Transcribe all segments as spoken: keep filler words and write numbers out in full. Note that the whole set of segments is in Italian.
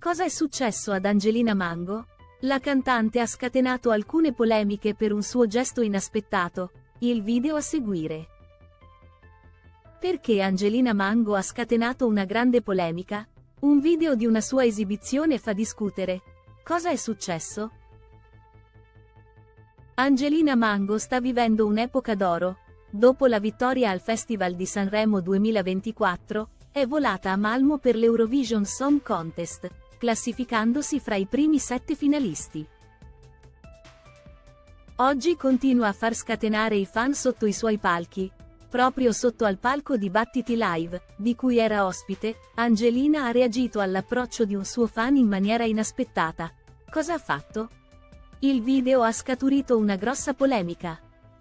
Cosa è successo ad Angelina Mango? La cantante ha scatenato alcune polemiche per un suo gesto inaspettato. Il video a seguire. Perché Angelina Mango ha scatenato una grande polemica? Un video di una sua esibizione fa discutere. Cosa è successo? Angelina Mango sta vivendo un'epoca d'oro. Dopo la vittoria al Festival di Sanremo duemilaventiquattro, è volata a Malmö per l'Eurovision Song Contest, classificandosi fra i primi sette finalisti. Oggi continua a far scatenare i fan sotto i suoi palchi. Proprio sotto al palco di Battiti Live, di cui era ospite, Angelina ha reagito all'approccio di un suo fan in maniera inaspettata. Cosa ha fatto? Il video ha scaturito una grossa polemica.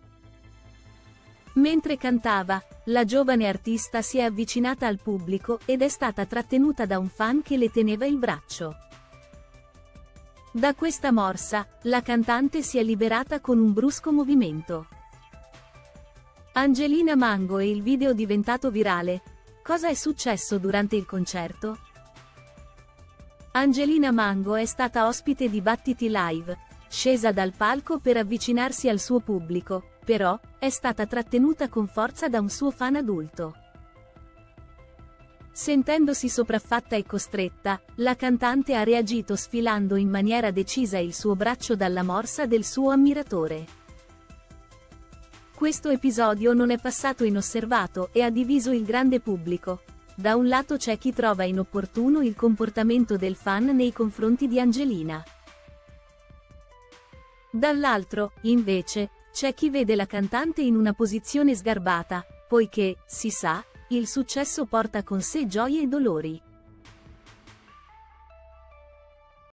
Mentre cantava, la giovane artista si è avvicinata al pubblico ed è stata trattenuta da un fan che le teneva il braccio. Da questa morsa, la cantante si è liberata con un brusco movimento. Angelina Mango e il video diventato virale. Cosa è successo durante il concerto? Angelina Mango è stata ospite di Battiti Live, scesa dal palco per avvicinarsi al suo pubblico, però, è stata trattenuta con forza da un suo fan adulto. Sentendosi sopraffatta e costretta, la cantante ha reagito sfilando in maniera decisa il suo braccio dalla morsa del suo ammiratore. Questo episodio non è passato inosservato e ha diviso il grande pubblico. Da un lato c'è chi trova inopportuno il comportamento del fan nei confronti di Angelina. Dall'altro, invece, c'è chi vede la cantante in una posizione sgarbata, poiché, si sa, il successo porta con sé gioie e dolori.